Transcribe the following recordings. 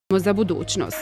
za budućnost.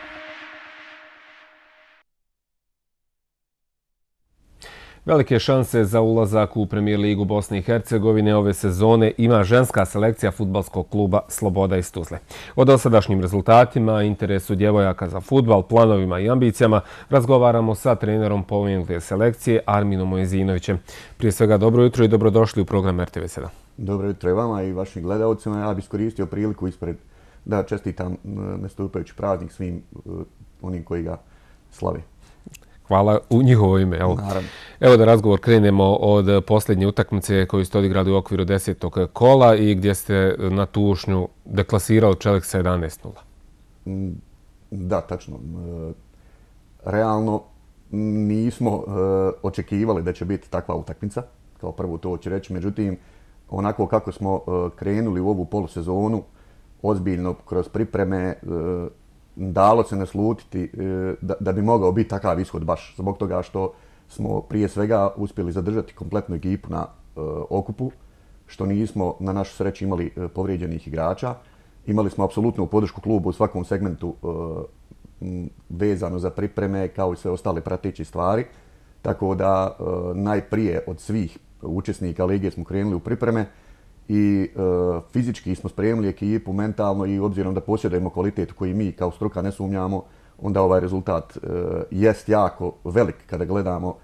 Velike šanse za ulazak u Premijer ligu Bosne i Hercegovine ove sezone ima ženska selekcija fudbalskog kluba Sloboda iz Tuzle. O dosadašnjim rezultatima, interesu djevojaka za fudbal, planovima i ambicijama razgovaramo sa trenerom pomenute selekcije Arminom Mojezinovićem. Prije svega dobro jutro i dobrodošli u program RTV7. Dobro jutro i vama i vašim gledalcima. Ja bih iskoristio priliku ispred da čestitam nastupajući praznik svim onim koji ga slave. Hvala u njihovo ime. Evo da razgovor krenemo od posljednje utakmice koju ste odigrali u okviru 10. kola i gdje ste na tušnju deklasirali Čelik sa 11:0. Da, tačno. Realno nismo očekivali da će biti takva utakmica, kao prvo to hoću reći. Međutim, onako kako smo krenuli u ovu polusezonu, ozbiljno kroz pripreme, dalo se naslutiti da bi mogao biti takav ishod baš zbog toga što smo prije svega uspjeli zadržati kompletnu ekipu na okupu, što nismo na našu sreću imali povrijeđenih igrača. Imali smo apsolutnu podršku klubu u svakom segmentu vezano za pripreme kao i sve ostale prateće stvari. Tako da najprije od svih učesnika lige smo krenuli u pripreme i fizički smo spremili ekipu, mentalno i obzirom da posjedujemo kvalitet koji mi kao struka ne sumnjamo, onda ovaj rezultat jest jako velik kada gledamo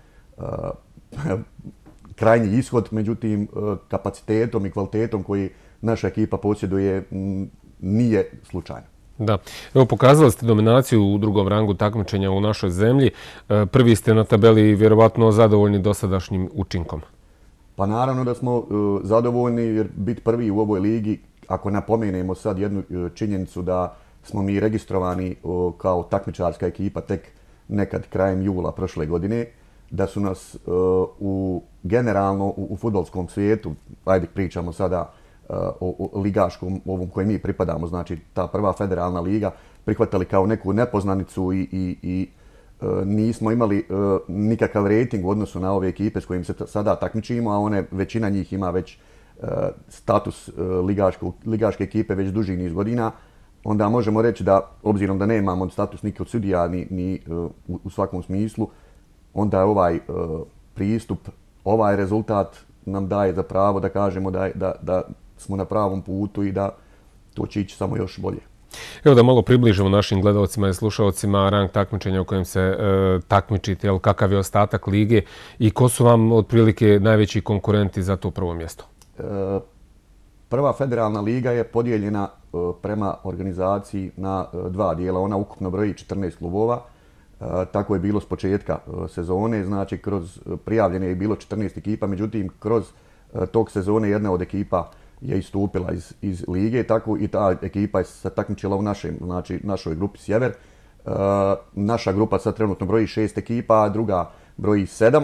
krajnji ishod, međutim kapacitetom i kvalitetom koji naša ekipa posjeduje nije slučajno. Da. Evo, pokazali ste dominaciju u drugom rangu takmičenja u našoj zemlji. Prvi ste na tabeli vjerovatno zadovoljni dosadašnjim učinkom. Pa naravno da smo zadovoljni jer biti prvi u ovoj ligi, ako napomenemo sad jednu činjenicu da smo mi registrovani kao takmičarska ekipa tek nekad krajem jula prošle godine, da su nas generalno u fudbalskom svijetu, ajde pričamo sada o ligaškom ovom kojem mi pripadamo, znači ta prva federalna liga, prihvatali kao neku nepoznanicu i nismo imali nikakav rating u odnosu na ove ekipe s kojim se sada takmičimo, a većina njih ima već status ligaške ekipe već duži niz godina. Onda možemo reći da, obzirom da nemamo status ni kod sudija ni u svakom smislu, onda je ovaj pristup, ovaj rezultat nam daje za pravo da kažemo da smo na pravom putu i da to će ići samo još bolje. Evo da malo približimo našim gledalcima i slušalcima rang takmičenja u kojem se takmičite, kakav je ostatak lige i ko su vam otprilike najveći konkurenti za to prvo mjesto? Prva federalna liga je podijeljena prema organizaciji na dva dijela. Ona ukupno broji 14 klubova. Tako je bilo s početka sezone, znači kroz prijavljene je bilo 14 ekipa, međutim kroz tog sezone jedna od ekipa je istupila iz lige, tako i ta ekipa je se takmičila u našoj grupi Sjever. Naša grupa sad trenutno broji 6 ekipa, a druga broji 7.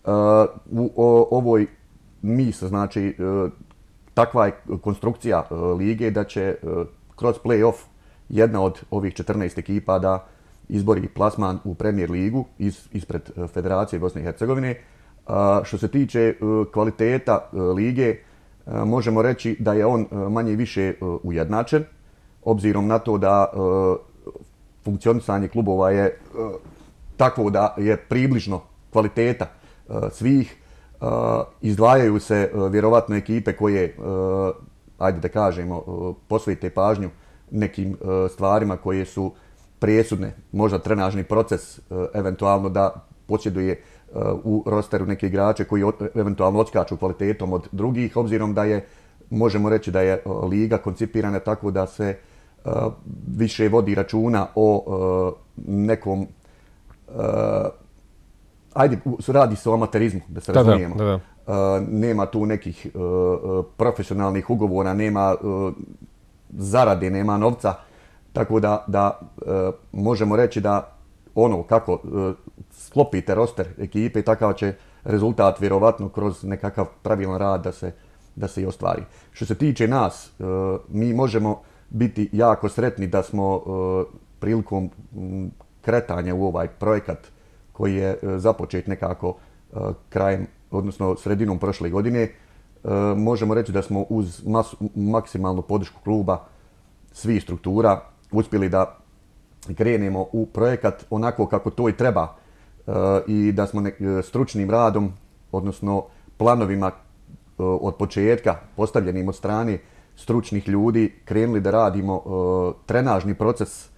U ovoj znači takva je konstrukcija lige da će kroz play-off jedna od ovih 14 ekipa da izbori plasman u Premijer ligu ispred Federacije Bosne i Hercegovine. Što se tiče kvaliteta lige, možemo reći da je on manje i više ujednačen, obzirom na to da funkcionisanje klubova je takvo da je približno kvaliteta svih. Izdvajaju se vjerovatno ekipe koje, ajde da kažemo, posvete pažnju nekim stvarima koje su presudne, možda trenažni proces, eventualno da posjeduje u rosteru neke igrače koji eventualno odskaču kvalitetom od drugih, obzirom da je, možemo reći da je liga koncipirana tako da se više vodi računa o nekom, radi se o amaterizmu, da se razumijemo. Nema tu nekih profesionalnih ugovora, nema zarade, nema novca, tako da možemo reći da ono kako sklopite roster ekipe, takav će rezultat vjerovatno kroz nekakav pravilan rad da se i ostvari. Što se tiče nas, mi možemo biti jako sretni da smo prilikom kretanja u ovaj projekat koji je započet nekako krajem, odnosno sredinom prošle godine, možemo reći da smo uz maksimalnu podršku kluba svih struktura uspjeli da krenemo u projekat onako kako to i treba i da smo stručnim radom, odnosno planovima od početka postavljenim od strane stručnih ljudi krenuli da radimo trenažni proces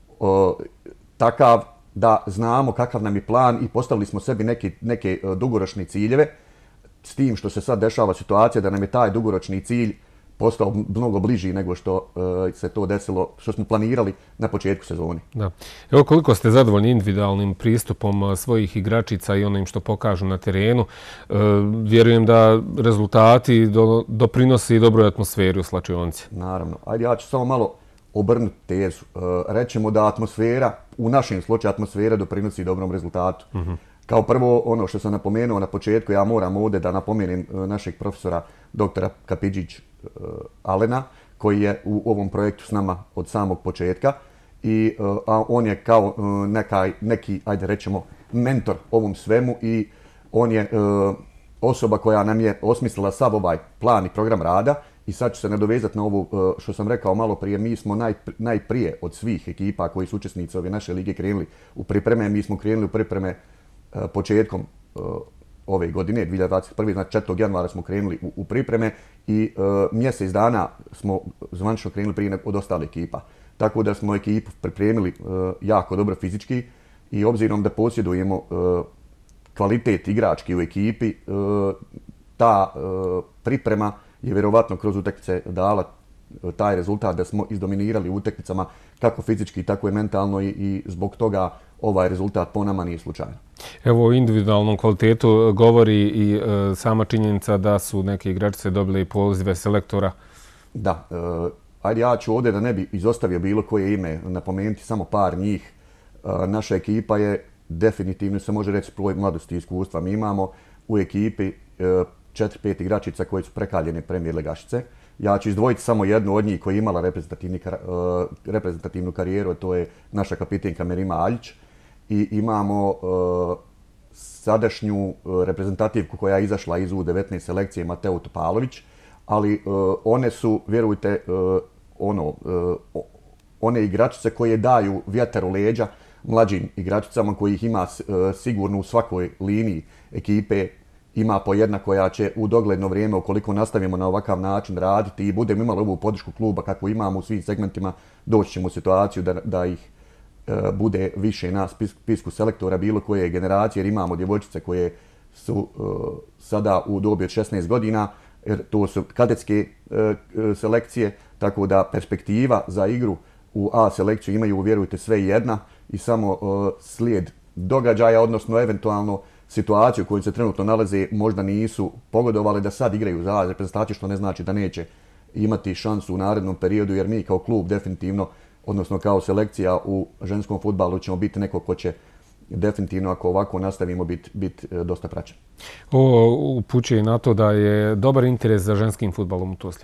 takav da znamo kakav nam je plan i postavili smo sebi neke dugoročne ciljeve, s tim što se sad dešava situacija da nam je taj dugoročni cilj postao mnogo bliži nego što se to desilo, što smo planirali na početku sezone. Da. Evo koliko ste zadovoljni individualnim pristupom svojih igračica i onim što pokažu na terenu. Vjerujem da rezultati doprinose i dobroj atmosferi u slačionici. Naravno. Ajde, ja ću samo malo obrnuti tezu. Rećemo da atmosfera, u našem slučaju atmosfera doprinosi dobrom rezultatu. Kao prvo, ono što sam napomenuo na početku, ja moram ovdje da napomenem našeg profesora doktora Kapidžić Alena, koji je u ovom projektu s nama od samog početka. A on je kao neki, ajde rećemo, mentor ovom svemu i on je osoba koja nam je osmislila sav ovaj plan i program rada. I sad ću se nadovezati na ovo što sam rekao malo prije. Mi smo najprije od svih ekipa koji su učesnici ove naše lige krenuli u pripreme. Mi smo krenuli u pripreme početkom ove godine, 2021. Znači 4. januara smo krenuli u pripreme i mjesec dana smo zvanično krenuli prije od ostale ekipa. Tako da smo ekipu pripremili jako dobro fizički i obzirom da posjedujemo kvalitet igrački u ekipi, ta priprema je vjerovatno kroz utakmice dala taj rezultat da smo izdominirali u utakmicama kako fizički, tako i mentalno i zbog toga ovaj rezultat po nama nije slučajan. Evo o individualnom kvalitetu govori i sama činjenica da su neke igračice dobile i pozive selektora. Da, ajde ja ću ovdje da ne bi izostavio bilo koje ime napomenuti samo par njih. Naša ekipa je definitivno, se može reći, plod mladosti i iskustva. Mi imamo u ekipi 4-5 igračica koje su prekaljene premijer ligašice. Ja ću izdvojiti samo jednu od njih koja je imala reprezentativnu karijeru, to je naša kapitenka Merima Aljić. I imamo sadašnju reprezentativku koja je izašla iz U19 selekcije, Mateo Topalović, ali one su, vjerujte, one igračice koje daju vjetar u leđa mlađim igračicama kojih ima sigurno u svakoj liniji ekipe. Ima po jedna koja će u dogledno vrijeme, ukoliko nastavimo na ovakav način raditi i budemo imali ovu podršku kluba kakvu imamo u svim segmentima, doći ćemo u situaciju da ih bude više na spisku selektora bilo koje generacije, jer imamo djevojčice koje su sada u dobi od 16 godina, jer to su kadetske selekcije, tako da perspektiva za igru u A selekciju imaju, vjerujte, sve jedna i samo slijed događaja, odnosno eventualno situaciju u kojoj se trenutno nalaze možda nisu pogodovali da sad igraju za reprezentaciju, što ne znači da neće imati šansu u narednom periodu, jer mi kao klub definitivno, odnosno kao selekcija u ženskom fudbalu ćemo biti neko ko će definitivno, ako ovako nastavimo, biti dosta praćen. Ovo upućuje na to da je dobar interes za ženskim fudbalom u Tuzli.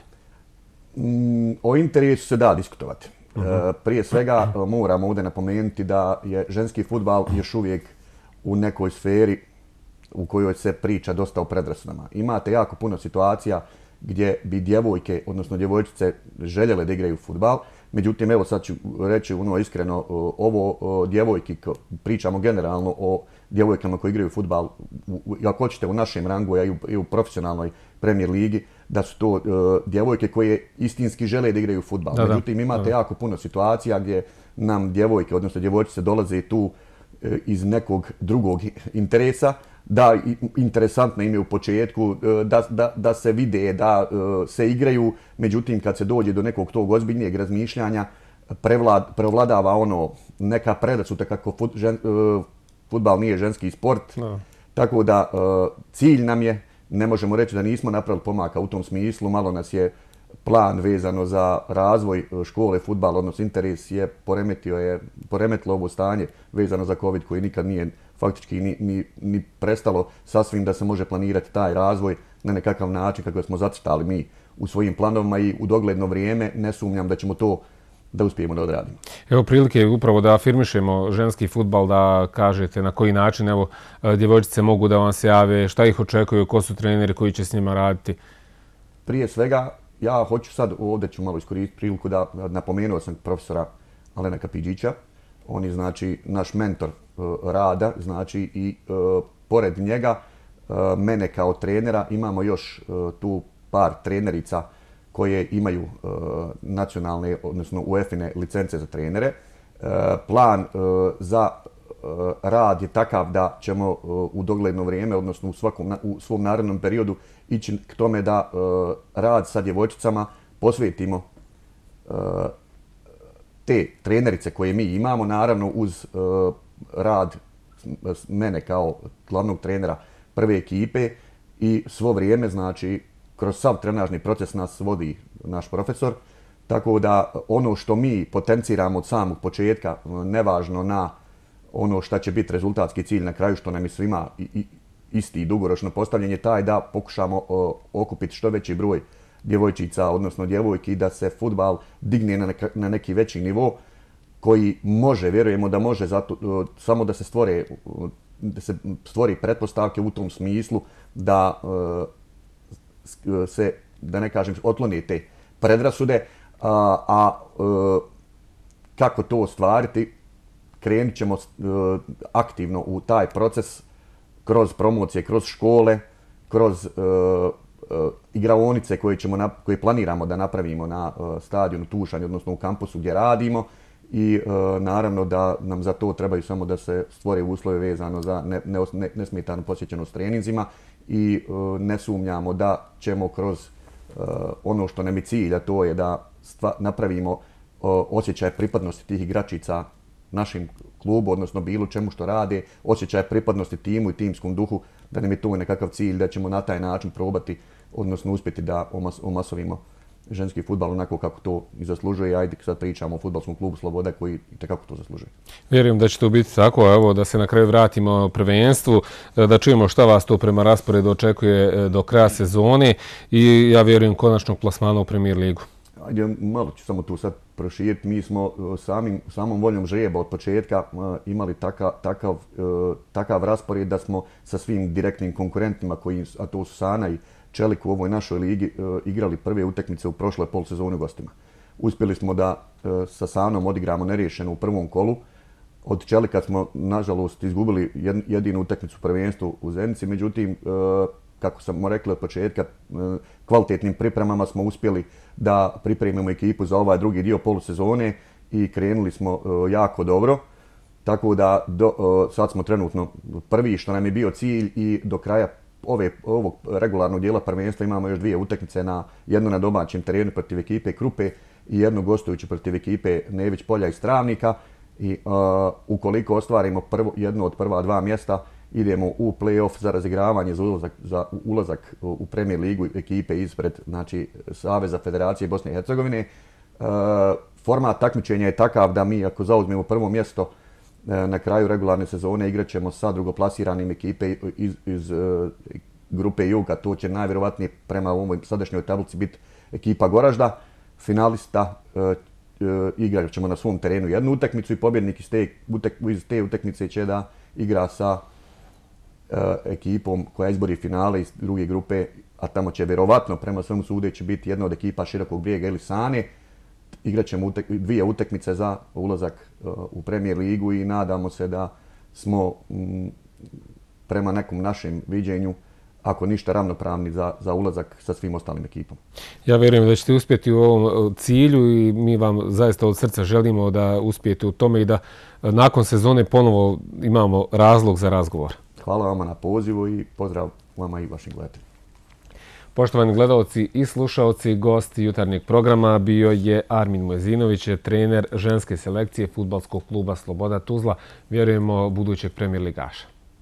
O interesu se da diskutovati. Prije svega moramo ovdje napomenuti da je ženski fudbal još uvijek u nekoj sferi u kojoj se priča dosta o predrasudama. Imate jako puno situacija gdje bi djevojke, odnosno djevojčice, željele da igraju fudbal. Međutim, evo sad ću reći iskreno, ovo djevojki, pričamo generalno o djevojkama koji igraju fudbal, ako hoćete u našem rangu i u profesionalnoj Premier ligi, da su to djevojke koje istinski žele da igraju fudbal. Međutim, imate jako puno situacija gdje nam djevojke, odnosno djevojčice dolaze tu iz nekog drugog interesa, da interesantno im je u početku, da se vide, da se igraju, međutim kad se dođe do nekog tog ozbiljnijeg razmišljanja, prevladava neka predrasuda kako fudbal nije ženski sport. Tako da cilj nam je, ne možemo reći da nismo napravili pomaka u tom smislu, malo nas je plan vezano za razvoj škole fudbala, odnosno interes je poremetilo ovo stanje vezano za COVID koji nikad nije faktički ni prestalo sasvim da se može planirati taj razvoj na nekakav način kako smo zacrtali mi u svojim planovima i u dogledno vrijeme ne sumnjam da ćemo to da uspijemo da odradimo. Evo prilike upravo da afirmišemo ženski fudbal, da kažete na koji način evo djevojčice mogu da vam se jave, šta ih očekuju, ko su treneri koji će s njima raditi. Prije svega, ja hoću sad, ovdje ću malo iskoristiti priliku da napomenuo sam profesora Alena Kapidžića. On je znači naš mentor rada, znači i pored njega mene kao trenera imamo još tu par trenerica koje imaju nacionalne, odnosno UEFA-ine licence za trenere. Plan za rad je takav da ćemo u dogledno vrijeme, odnosno u svom narednom periodu, ići k tome da rad sa djevojčicama posvetimo te trenerice koje mi imamo, naravno uz rad mene kao glavnog trenera prve ekipe i svo vrijeme, znači kroz sav trenažni proces nas vodi naš profesor. Tako da ono što mi potenciramo od samog početka, nevažno na ono šta će biti rezultatski cilj na kraju, što nam je svima isti i dugoročno postavljen, je taj da pokušamo okupiti što veći broj djevojčica, odnosno djevojki, da se fudbal digne na neki veći nivo koji može, vjerujemo da može, samo da se stvori pretpostavke u tom smislu da se, da ne kažem, otklone te predrasude, kako to ostvariti, krenut ćemo aktivno u taj proces kroz promocije, kroz škole, kroz igraonice koje planiramo da napravimo na stadionu Tušanj, odnosno u kampusu gdje radimo, i naravno da nam za to trebaju samo da se stvore uslove vezano za nesmetanu posjećenost treninzima i ne sumnjamo da ćemo kroz ono što nam je cilj, a to je da napravimo osjećaj pripadnosti tih igračica našim klubu, odnosno bilo čemu što rade, osjećaj pripadnosti timu i timskom duhu, da nam je to nekakav cilj, da ćemo na taj način probati, odnosno uspjeti da omasovimo ženski fudbal onako kako to i zaslužuje. Ajde, sad pričamo o fudbalskom klubu Sloboda koji itekako to zaslužuje. Vjerujem da će to biti tako. Evo, da se na kraju vratimo prvenstvu, da čujemo šta vas to prema rasporedu očekuje do kraja sezone i ja vjerujem konačnog plasmana u Premier ligu. Ajde, malo ću samo tu sad proširiti. Mi smo samom voljom žreba od početka imali takav raspored da smo sa svim direktnim konkurentima, a to su Sana i Čelik u ovoj našoj ligi, igrali prve utakmice u prošloj polusezoni u gostima. Uspjeli smo da sa Sanom odigramo neriješeno u prvom kolu. Od Čelika smo, nažalost, izgubili jedinu utakmicu prvenstvu u Zenici, međutim, kako smo rekli od početka, kvalitetnim pripremama smo uspjeli da pripremimo ekipu za ovaj drugi dio polusezone i krenuli smo jako dobro. Tako da sad smo trenutno prvi, što nam je bio cilj, i do kraja ovog regularnog dijela prvenstva imamo još dvije utakmice, jednu na domaćem terenu protiv ekipe Krupe i jednu gostujuću protiv ekipe Nević Polja iz Travnika. I ukoliko ostvarimo jedno od prva dva mjesta, idemo u play-off za razigravanje za ulazak u Premier ligu ekipe ispred, znači, Saveza Federacije Bosne i Hercegovine. Format takmičenja je takav da mi, ako zauzmemo prvo mjesto na kraju regularne sezone, igrat ćemo sa drugoplasiranim ekipe iz grupe Juga. To će najvjerovatnije prema ovoj sadašnjoj tablici biti ekipa Goražda. Finalista igrat ćemo na svom terenu jednu utakmicu i pobjednik iz te utakmice će da igra sa ekipom koja izbori finale iz druge grupe, a tamo će vjerovatno prema svemu sudeći biti jedna od ekipa Širokog Brijega ili Sane. Igrat ćemo dvije utakmice za ulazak u Premier ligu i nadamo se da smo prema nekom našem viđenju, ako ništa, ravnopravni za ulazak sa svim ostalim ekipom. Ja vjerujem da ćete uspjeti u ovom cilju i mi vam zaista od srca želimo da uspijete u tome i da nakon sezone ponovo imamo razlog za razgovor. Hvala vama na pozivu i pozdrav vama i vašim gledateljima. Poštovani gledalci i slušalci, gost jutarnjeg programa bio je Armin Mojezinović, trener ženske selekcije fudbalskog kluba Sloboda Tuzla, vjerujemo budućeg Premier ligaša.